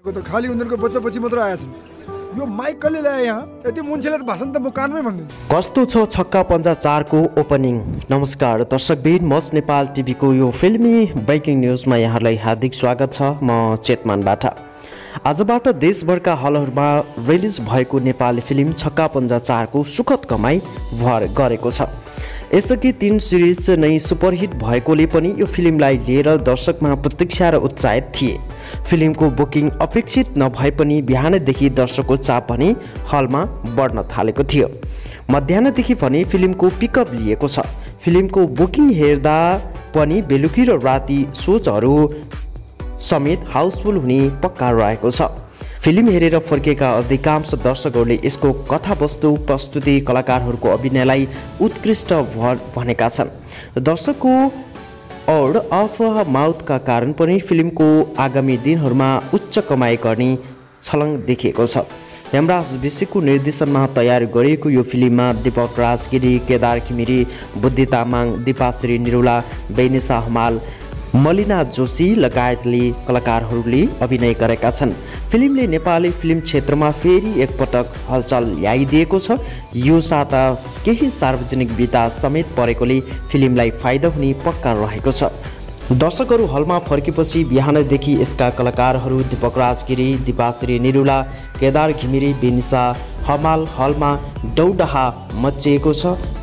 त खाली उनीहरुको बच्चा पछि मात्र आएछ यो माइक कसले ल्याए यहाँ यति मुन्छेले भाषण त म कानमै भन्दिन्छु कस्तो छ छक्का पञ्जा 4 को ओपनिङ। नमस्कार दर्शकबिन मस नेपाल टिभीको यो फिल्मी ब्रेकिङ न्युजमा यहाँलाई हार्दिक स्वागत छ। म चेतमानबाट आजबाट देशभरका हलहरूमा रिलिज भएको नेपाली फिल्म छक्का पञ्जा 4 को सुखद कमाई भर गरेको छ। यसअघि 3 सिरिज नै सुपरहिट भएकोले पनि यो फिल्मलाई लिएर दर्शकमा प्रतीक्षा र उत्साहित थिए। फिल्मको बुकिङ अपेक्षित नभए पनि बिहानदेखि दर्शकको चाप पनि हलमा बढ्न थालेको थियो। मध्याहदेखि पनि फिल्मको पिकअप लिएको छ। फिल्मको बुकिङ हेर्दा पनि बेलुकी र राति सोचहरू समेत हाउसफुल हुने पक्का रहेको छ। फिल्म हेरेर फर्केका अधिकांश दर्शकहरूले यसको कथावस्तु प्रस्तुति कलाकारहरूको अभिनयलाई उत्कृष्ट भनेका छन्। दर्शकको और अफ माउथका कारण पनि फिल्मको आगामी दिनहरूमा उच्च कमाई गर्ने छलङ देखिएको छ। हेमराज विशीको निर्देशनमा तयार गरिएको यो फिल्ममा दीपक राजगिरी, केदार घिमिरे, बुद्धि तामाङ, दीपाश्री निरुला, बेनिसा हमाल, मलिना जोशी लगायतले कलाकारहरूले अभिनय गरेका छन्। फिल्मले नेपाली फिल्म क्षेत्रमा फेरि एकपटक हलचल ल्याइदिएको छ। यो साता केही सार्वजनिक विधा समेत परेकोले फिल्मलाई फाइदा हुने पक्का रहेको छ। दर्शकहरू हलमा फर्केपछि बिहानदेखि यसका कलाकारहरू दीपक राजगिरी, दीपाश्री निरुला, केदार घिमिरे, बेनिसा हमाल हलमा दौडहा मचिएको छ।